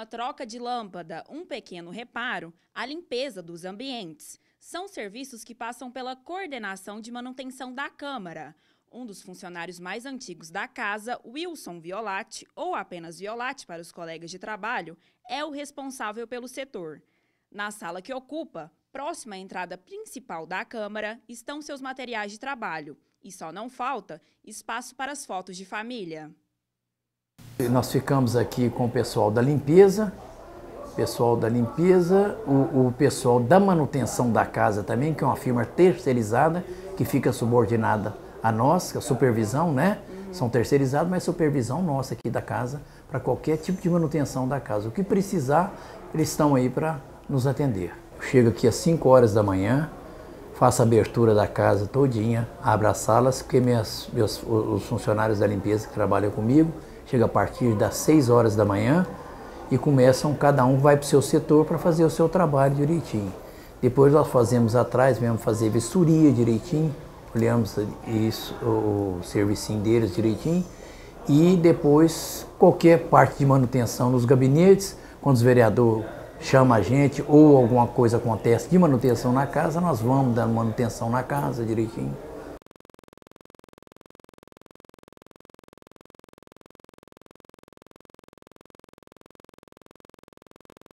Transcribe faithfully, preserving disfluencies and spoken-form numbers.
uma troca de lâmpada, um pequeno reparo, a limpeza dos ambientes. São serviços que passam pela coordenação de manutenção da Câmara. Um dos funcionários mais antigos da casa, Wilson Violatti, ou apenas Violatti para os colegas de trabalho, é o responsável pelo setor. Na sala que ocupa, próxima à entrada principal da Câmara, estão seus materiais de trabalho. E só não falta espaço para as fotos de família. Nós ficamos aqui com o pessoal da limpeza, pessoal da limpeza, o, o pessoal da manutenção da casa também, que é uma firma terceirizada, que fica subordinada a nós, que é a supervisão, né? São terceirizados, mas supervisão nossa aqui da casa, para qualquer tipo de manutenção da casa. O que precisar, eles estão aí para nos atender. Eu chego aqui às cinco horas da manhã, faço a abertura da casa todinha, abro as salas, porque minhas, meus, os funcionários da limpeza que trabalham comigo, chega a partir das seis horas da manhã e começam, cada um vai para o seu setor para fazer o seu trabalho direitinho. Depois nós fazemos atrás mesmo, fazer vistoria direitinho, olhamos isso, o servicinho deles direitinho e depois qualquer parte de manutenção nos gabinetes, quando os vereadores chamam a gente ou alguma coisa acontece de manutenção na casa, nós vamos dando manutenção na casa direitinho.